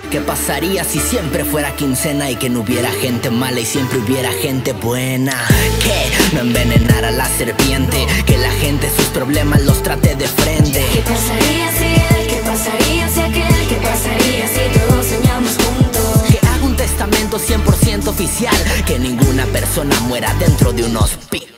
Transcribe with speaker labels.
Speaker 1: ¿Qué pasaría si siempre fuera quincena y que no hubiera gente mala y siempre hubiera gente buena? Que no envenenara la serpiente, que la gente sus problemas los trate de frente.
Speaker 2: ¿Qué pasaría si él? ¿Qué pasaría si aquel? ¿Qué pasaría si todos soñamos juntos?
Speaker 1: Que haga un testamento 100% oficial, que ninguna persona muera dentro de un hospital.